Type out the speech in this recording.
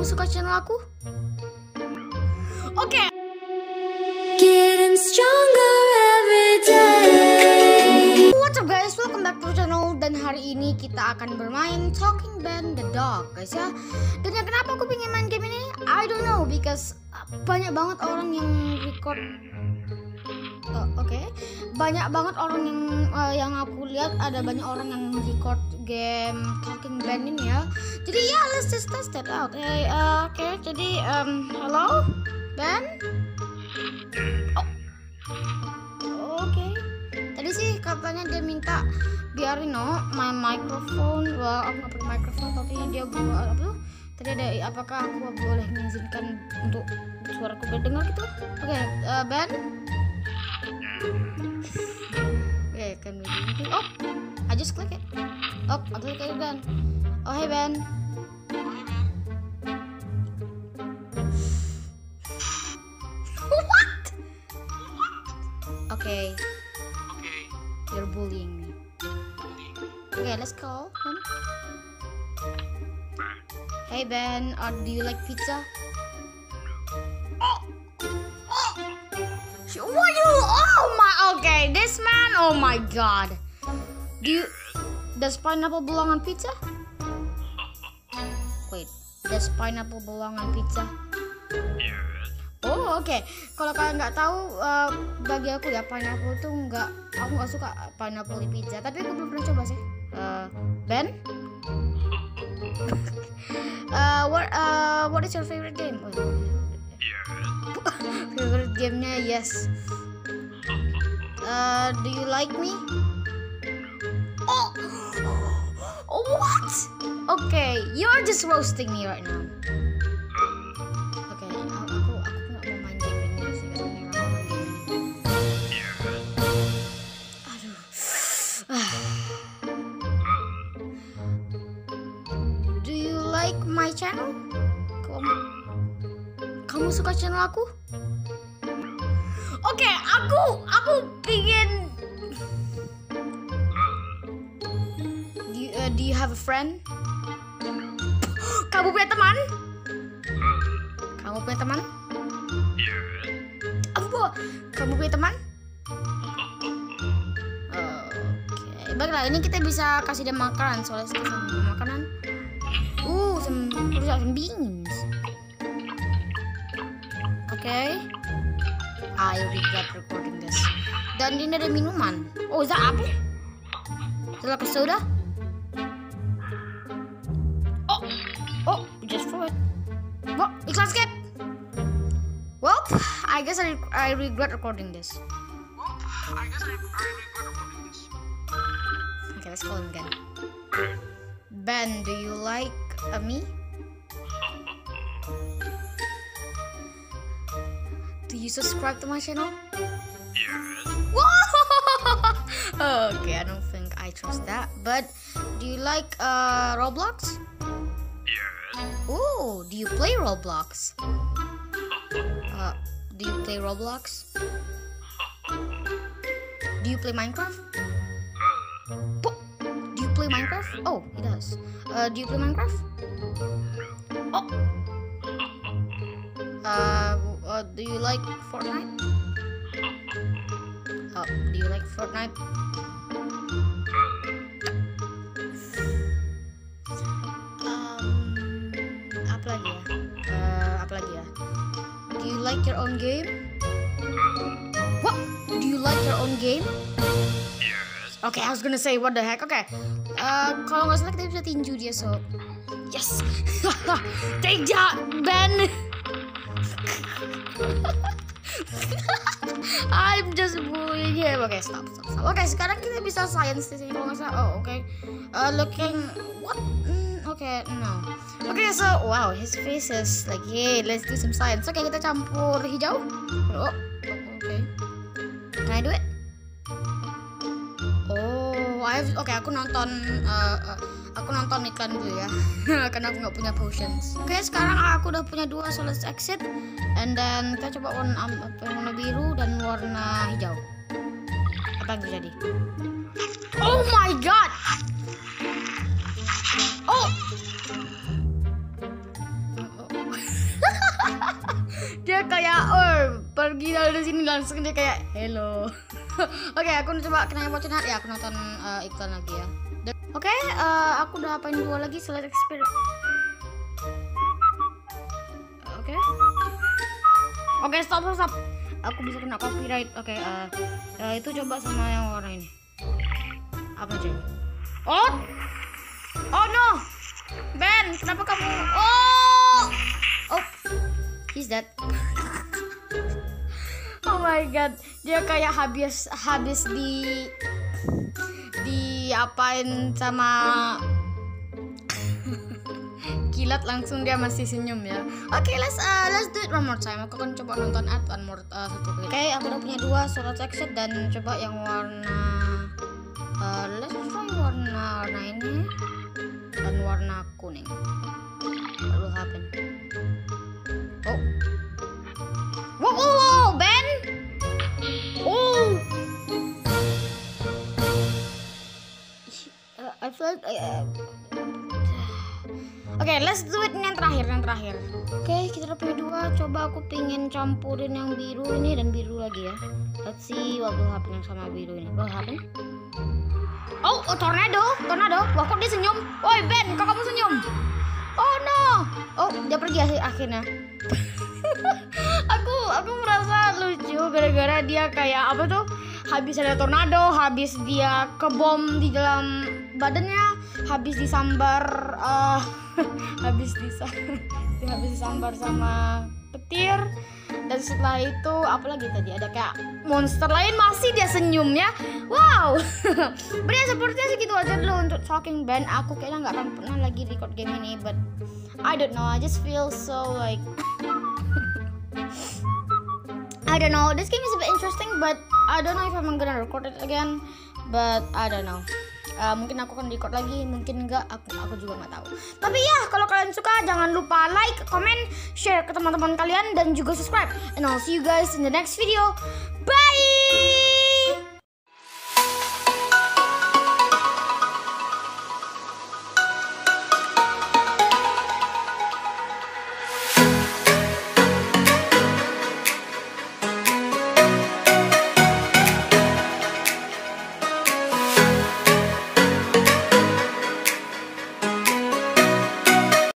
Kamu suka channel aku? Oke. Getting stronger every day. What's up guys, welcome back to channel. Dan hari ini kita akan bermain Talking Ben the Dog guys ya. Dan ya kenapa aku pengen main game ini? I don't know, because banyak banget orang yang record. Banyak banget orang yang aku lihat, ada banyak orang yang record game Talking Ben ini ya. Jadi ya let's just test it out. Oke, jadi halo Ben. Oke. Tadi sih katanya dia minta biarin my microphone. Wah, aku nggak pakai microphone, tapi dia apa tuh? Tadi ada apakah aku boleh mengizinkan untuk suaraku berdengar gitu? Oke, Ben. Okay, can we do anything? Oh, I just click it. Oh, I click it Ben. Oh, hey Ben. What? Okay. You're bullying me. Okay, let's call him. Hey Ben, do you like pizza? Oh my, okay, this man, oh my god. Does pineapple belong on pizza? Wait, does pineapple belong on pizza? Oh oke. Kalau kalian nggak tahu, bagi aku ya pineapple tuh aku nggak suka pineapple di pizza. Tapi aku belum pernah coba sih. Ben? What is your favorite game? Favorite gamenya yes. Do you like me? Oh, what? Okay, you're just roasting me right now. Okay, aku nggak mau main game ini sih karena aduh. Do you like my channel? Kamu suka channel aku? Oke, aku pingin. Do you have a friend? Kamu punya teman? Kamu punya teman? Kamu punya teman? Oke, baiklah, ini kita bisa kasih dia makanan soalnya kita sama makanan. Some beans. Okay. I regret recording this. Dan ini ada minuman. Oh, is that apple? Is that like a soda? Oh, just throw it. Oh, iklan skip. Well, I guess I regret recording this. Okay, let's call him again. Ben, do you like me? Do you subscribe to my channel? Yes. Okay, I don't think I trust that. But do you like Roblox? Yes. Oh, do you play Roblox? Do you play Roblox? Do you play Minecraft? Do you play Minecraft? Oh, he does. Do you play Minecraft? Oh. Do you like Fortnite? Do you like Fortnite? Apa lagi ya? Do you like your own game? What? Do you like your own game? Yes. Okay, I was gonna say what the heck. Okay. Kalau nggak salah kita bisa tinju dia, so yes. Tidak, Ben. I'm just bullying him. Okay, stop. Okay, sekarang kita bisa science di sini kalau nggak salah. Oh, okay. Looking what? Okay, no. Okay, so wow, his face is like, hey, let's do some science. Okay, kita campur hijau. Oh, okay. Can I do it? Oh, okay, aku nonton iklan dulu ya. Karena aku nggak punya potions. Oke, sekarang aku udah punya 2, so let's exit. And then kita coba warna biru dan warna hijau. Apa yang terjadi? Oh my god! Oh! kayak pergi dari sini langsung dia kayak hello. Oke, aku coba kenanya bocor ya, aku nonton iklan lagi ya. Oke, aku udah apain 2 lagi select experience. Oke, stop. Aku bisa kena copyright. Oke, itu coba sama yang warna ini. Apa coba? Oh no, Ben, kenapa kamu? Oh, he's dead. Oh my god, dia kayak habis diapain sama kilat, langsung dia masih senyum ya. Oke, let's do it one more time. Aku akan coba nonton one more satu kali. Oke, aku udah punya 2 surat section dan coba yang warna let's try warna ini dan warna kuning. What will happen? Wow, Ben. I feel Oke, let's do it yang terakhir. Oke, kita udah punya 2. Coba aku pingin campurin yang biru ini dan biru lagi ya. Let's see what will happen yang sama biru ini. What will happen? Oh, tornado. Wah, kok dia senyum? Woi, Ben, kok kamu senyum? Oh no. Oh, dia pergi akhirnya. aku merasa lucu gara-gara dia kayak apa tuh? Habis ada tornado, habis dia kebom di dalam badannya, habis disambar habis disambar sama petir, dan setelah itu apalagi tadi ada kayak monster lain, masih dia senyum ya. Wow. Beri sepertinya segitu aja dulu untuk Talking Ben. Aku kayaknya nggak akan pernah lagi record game ini, but I don't know, I just feel so like I don't know, this game is a bit interesting, but I don't know if I'm gonna record it again, but I don't know. Mungkin aku akan record lagi, mungkin enggak, aku juga nggak tahu. Tapi ya, kalau kalian suka jangan lupa like, comment, share ke teman-teman kalian, dan juga subscribe. And I'll see you guys in the next video. Bye.